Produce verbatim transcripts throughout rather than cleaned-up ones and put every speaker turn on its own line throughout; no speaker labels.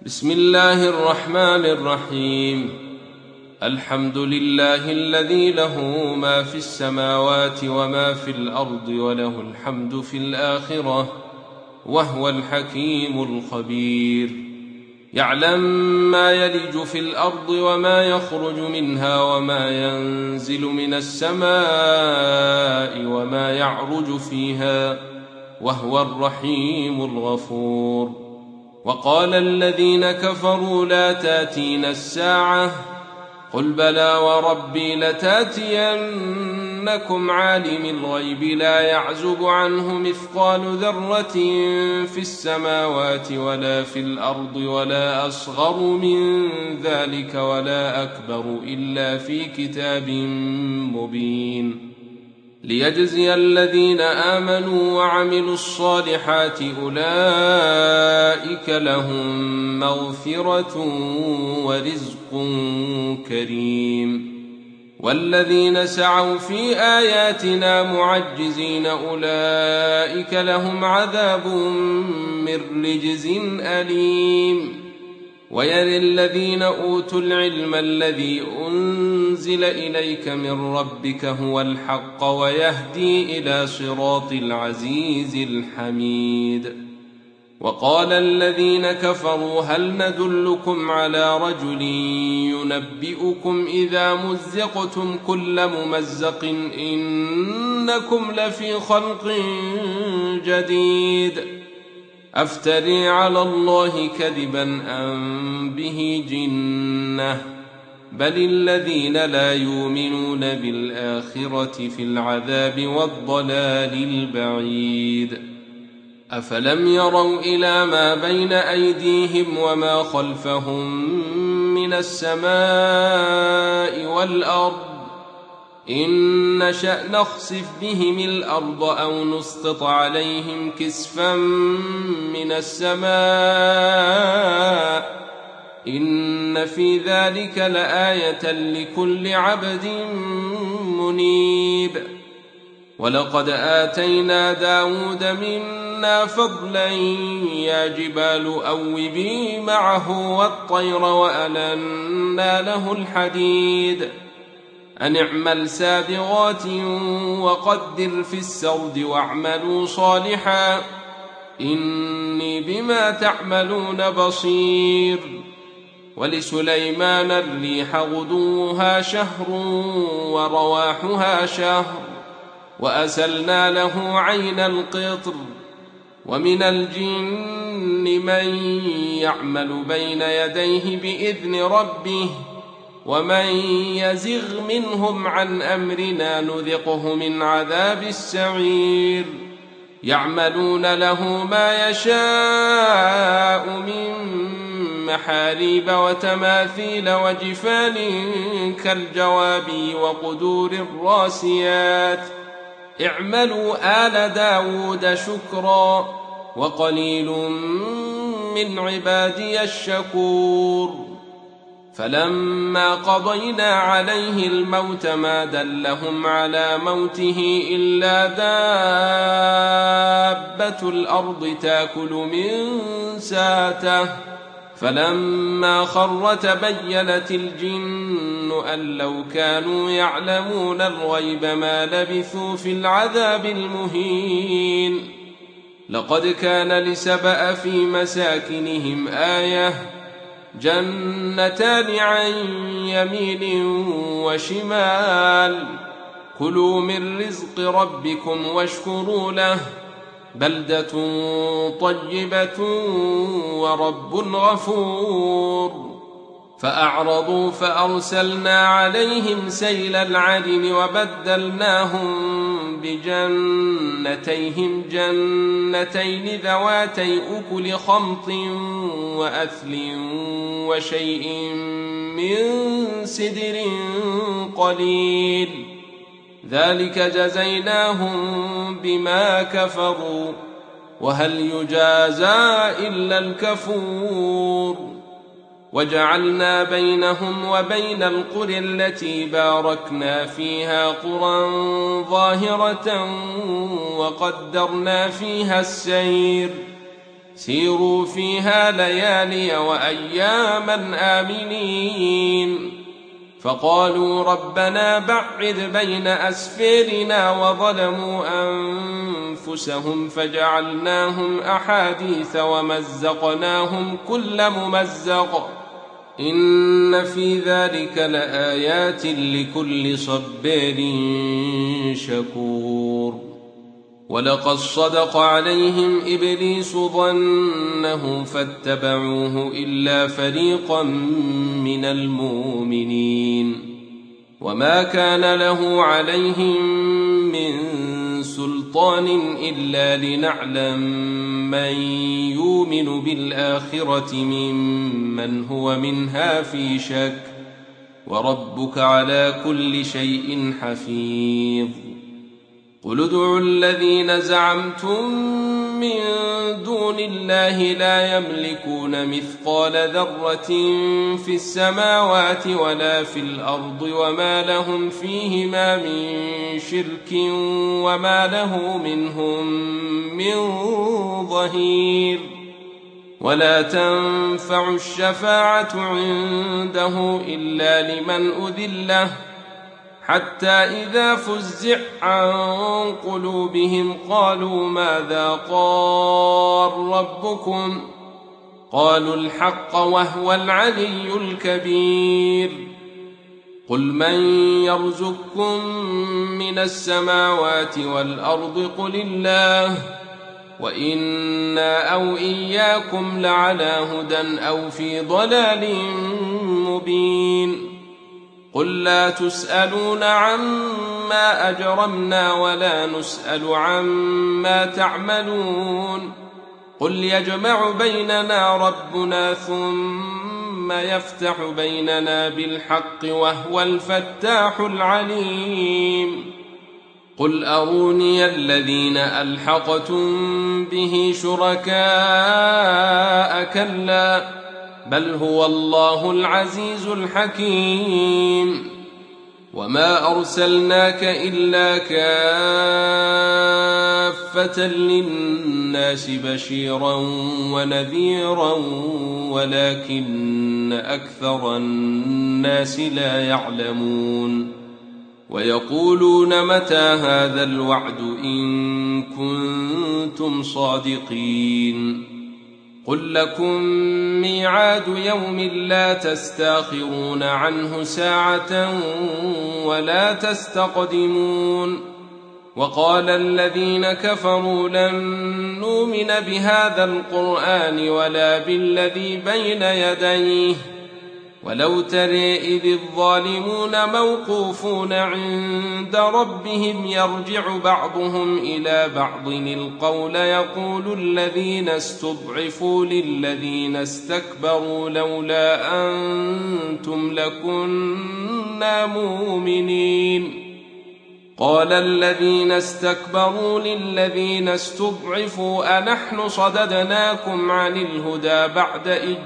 بسم الله الرحمن الرحيم. الحمد لله الذي له ما في السماوات وما في الأرض وله الحمد في الآخرة وهو الحكيم الخبير. يعلم ما يلج في الأرض وما يخرج منها وما ينزل من السماء وما يعرج فيها وهو الرحيم الغفور. وقال الذين كفروا لا تاتين الساعة قل بلى وربي لتاتينكم عالم الغيب لا يعزب عنه مثقال ذرة في السماوات ولا في الأرض ولا أصغر من ذلك ولا أكبر إلا في كتاب مبين ليجزي الذين آمنوا وعملوا الصالحات أولئك لهم مغفرة ورزق كريم. والذين سعوا في آياتنا معجزين أولئك لهم عذاب من رجز أليم. ويرى الذين أوتوا العلم الذي أنزل إليك من ربك هو الحق ويهدي إلى صراط العزيز الحميد. وقال الذين كفروا هل ندلكم على رجل ينبئكم إذا مزقتم كل ممزق إنكم لفي خلق جديد أفتري على الله كذبا أم به جنة بل الذين لا يؤمنون بالآخرة في العذاب والضلال البعيد. أفلم يروا إلى ما بين أيديهم وما خلفهم من السماء والأرض إن نشأ نخسف بهم الأرض أو نسقط عليهم كسفا من السماء إن في ذلك لآية لكل عبد منيب. ولقد آتينا داود منا فضلا يا جبال أوبي معه والطير وألنا له الحديد أن اعمل سابغات وقدر في السرد واعملوا صالحا إني بما تعملون بصير. ولسليمان الريح غدوها شهر ورواحها شهر وأسلنا له عين القطر. ومن الجن من يعمل بين يديه بإذن ربه ومن يزغ منهم عن أمرنا نذقه من عذاب السعير. يعملون له ما يشاء من محاريب وتماثيل وجفان كالجواب وقدور الراسيات اعملوا آل داود شكرا وقليل من عبادي الشكور. فلما قضينا عليه الموت ما دلهم على موته إلا دابة الأرض تأكل من ساته فلما خر تبينت الجن أن لو كانوا يعلمون الغيب ما لبثوا في العذاب المهين. لقد كان لسبأ في مساكنهم آية جنتان عن يمين وشمال كلوا من رزق ربكم واشكروا له بلدة طيبة ورب غفور. فأعرضوا فأرسلنا عليهم سيل العرم وبدلناهم بجنتيهم جنتين ذواتي أكل خمط وأثل وشيء من سدر قليل ذلك جزيناهم بما كفروا وهل يجازى إلا الكفور. وجعلنا بينهم وبين القرى التي باركنا فيها قرى ظاهرة وقدرنا فيها السير سيروا فيها ليالي وأياما آمنين. فقالوا ربنا بعد بين أسفارنا وظلموا أنفسهم فجعلناهم أحاديث ومزقناهم كل ممزق إن في ذلك لآيات لكل صبار شكور. ولقد صدق عليهم إبليس ظنه فاتبعوه إلا فريقا من المؤمنين وما كان له عليهم من سلطان إلا لنعلم من يؤمن بالآخرة ممن هو منها في شك وربك على كل شيء حفيظ. قل ادعوا الذين زعمتم من دون الله لا يملكون مثقال ذرة في السماوات ولا في الأرض وما لهم فيهما من شرك وما له منهم من ظهير. ولا تنفع الشفاعة عنده إلا لمن أذن له حتى إذا فزع عن قلوبهم قالوا ماذا قال ربكم قالوا الحق وهو العلي الكبير. قل من يرزقكم من السماوات والأرض قل الله وإنا أو إياكم لعلى هدى أو في ضلال مبين. قل لا تسألون عما أجرمنا ولا نسأل عما تعملون. قل يجمع بيننا ربنا ثم يفتح بيننا بالحق وهو الفتاح العليم. قل أروني الذين ألحقتم به شركاء كلا بل هو الله العزيز الحكيم. وما أرسلناك إلا كافة للناس بشيرا ونذيرا ولكن أكثر الناس لا يعلمون. ويقولون متى هذا الوعد إن كنتم صادقين. قل لكم ميعاد يوم لا تستاخرون عنه ساعة ولا تستقدمون. وقال الذين كفروا لن نؤمن بهذا القرآن ولا بالذي بين يديه ولو ترى إذ الظالمون موقوفون عند ربهم يرجع بعضهم إلى بعض القول يقول الذين استضعفوا للذين استكبروا لولا أنتم لكنا مؤمنين. قال الذين استكبروا للذين استضعفوا أنحن صددناكم عن الهدى بعد إذ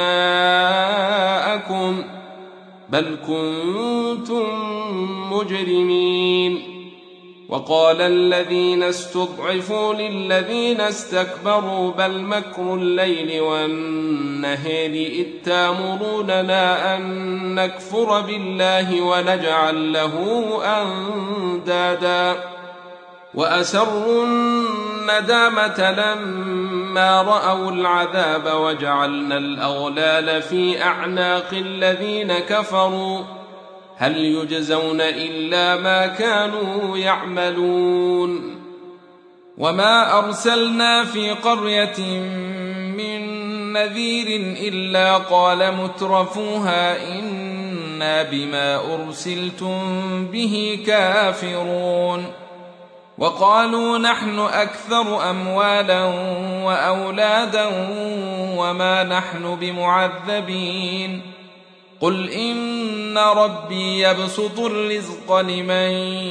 جاءكم بل كنتم مجرمين. وقال الذين استضعفوا للذين استكبروا بل مكر الليل والنهار إذ تأمروننا أن نكفر بالله ونجعل له أندادا. وأسروا الندامة لما رأوا العذاب وجعلنا الأغلال في أعناق الذين كفروا هل يجزون إلا ما كانوا يعملون. وما أرسلنا في قرية من نذير إلا قال مترفوها إنا بما أرسلتم به كافرون. وقالوا نحن أكثر أموالا وأولادا وما نحن بمعذبين. قل إن ربي يبسط الرزق لمن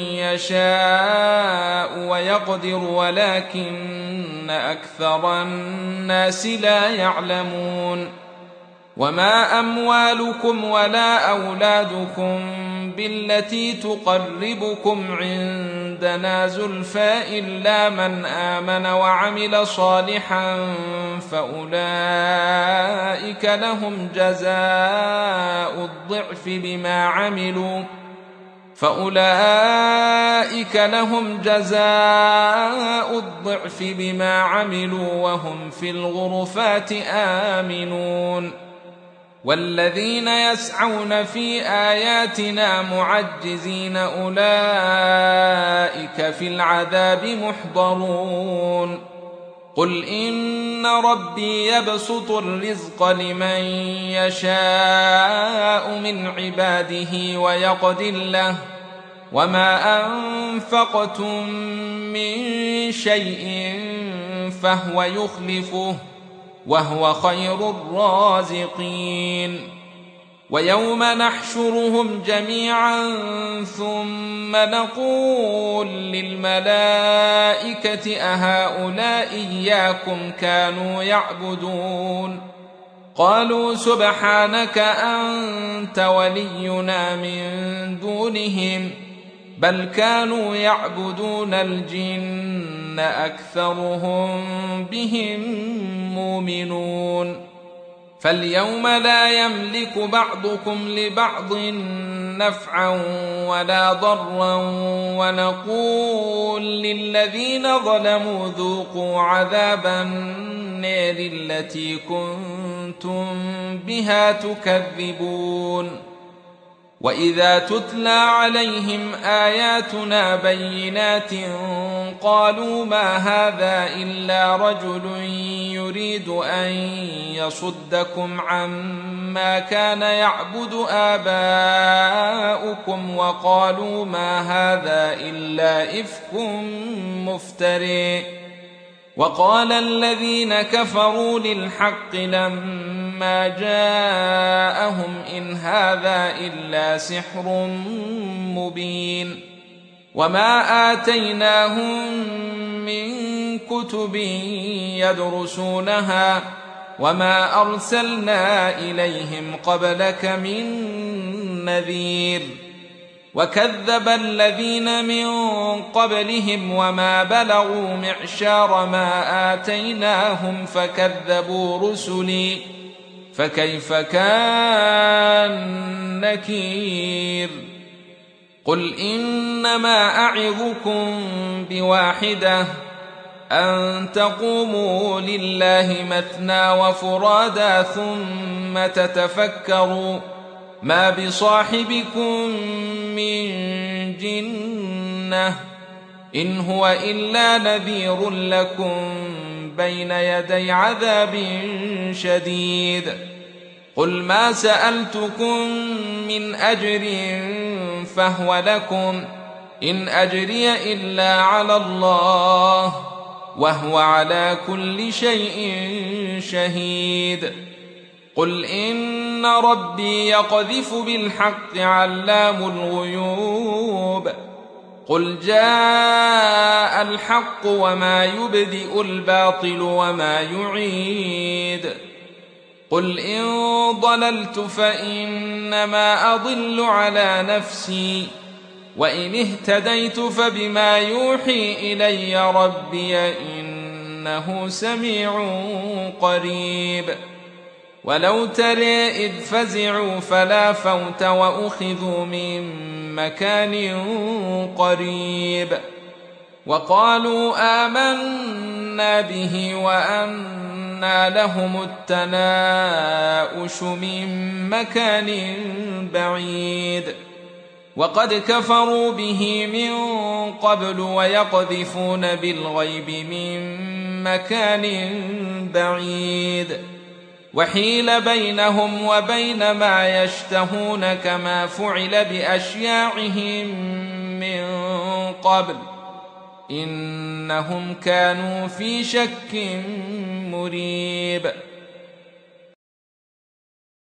يشاء ويقدر ولكن أكثر الناس لا يعلمون.
وما أموالكم ولا أولادكم بالتي تقربكم عندنا زلفى إلا من آمن وعمل صالحا فأولئك لهم جزاء الضعف بما عملوا فأولئك لهم جزاء الضعف بما عملوا وهم في الغرفات آمنون. والذين يسعون في آياتنا معجزين أولئك في العذاب محضرون. قل إن ربي يبسط الرزق لمن يشاء من عباده ويقدر له وما أنفقتم من شيء فهو يخلفه وهو خير الرازقين. ويوم نحشرهم جميعا ثم نقول للملائكة أهؤلاء إياكم كانوا يعبدون قالوا سبحانك أنت ولينا من دونهم بل كانوا يعبدون الجن أكثرهم بهم مؤمنون. فاليوم لا يملك بعضكم لبعض نفعا ولا ضرا ونقول للذين ظلموا ذوقوا عذاب النار التي كنتم بها تكذبون. وإذا تتلى عليهم آياتنا بينات قالوا ما هذا إلا رجل يريد أن يصدكم عما كان يعبد آباؤكم وقالوا ما هذا إلا إفك مفتري. وقال الذين كفروا للحق لما جاءهم إن هذا إلا سحر مبين. وما آتيناهم من كتب يدرسونها وما أرسلنا إليهم قبلك من نذير. وكذب الذين من قبلهم وما بلغوا معشار ما آتيناهم فكذبوا رسلي فكيف كان نكير. قل إنما أعظكم بواحدة أن تقوموا لله مثنى وفرادا ثم تتفكروا ما بصاحبكم من جنة إن هو إلا نذير لكم بين يدي عذاب شديد. قل ما سألتكم من أجر فهو لكم إن أجري إلا على الله وهو على كل شيء شهيد. قل إن ربي يقذف بالحق علام الغيوب. قل جاء الحق وما يبدئ الباطل وما يعيد. قل إن ضللت فإنما أضل على نفسي وإن اهتديت فبما يوحي إلي ربي إنه سميع قريب. ولو ترى إذ فزعوا فلا فوت وأخذوا من مكان قريب وقالوا آمنا به وأنى لهم التناؤش من مكان بعيد. وقد كفروا به من قبل ويقذفون بالغيب من مكان بعيد. وحيل بينهم وبين ما يشتهون كما فعل بأشياعهم من قبل إنهم كانوا في شك مريب.